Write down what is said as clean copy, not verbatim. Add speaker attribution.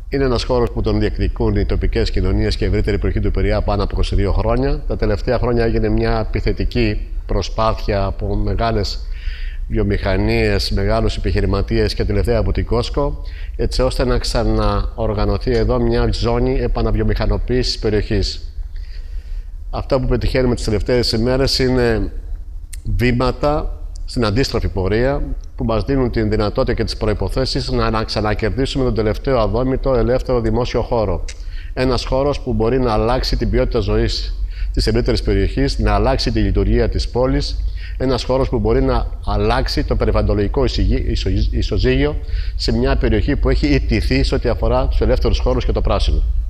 Speaker 1: Είναι ένας χώρος που τον διεκδικούν οι τοπικές κοινωνίες και η ευρύτερη περιοχή του Πειραιά πάνω από 22 χρόνια. Τα τελευταία χρόνια έγινε μια επιθετική προσπάθεια από μεγάλες βιομηχανίες, μεγάλους επιχειρηματίες και τελευταία από την Κόσκο, έτσι ώστε να ξαναοργανωθεί εδώ μια ζώνη επαναβιομηχανοποίησης της περιοχής. Αυτά που πετυχαίνουμε τις τελευταίες ημέρες είναι βήματα στην αντίστροφη πορεία που μας δίνουν την δυνατότητα και τις προϋποθέσεις να ξανακερδίσουμε τον τελευταίο αδόμητο ελεύθερο δημόσιο χώρο. Ένας χώρος που μπορεί να αλλάξει την ποιότητα ζωής της ευρύτερης περιοχής, να αλλάξει τη λειτουργία της πόλης, ένας χώρος που μπορεί να αλλάξει το περιβαλλοντολογικό ισοζύγιο σε μια περιοχή που έχει ιτηθεί σε ό,τι αφορά τους ελεύθερους χώρους και το πράσινο.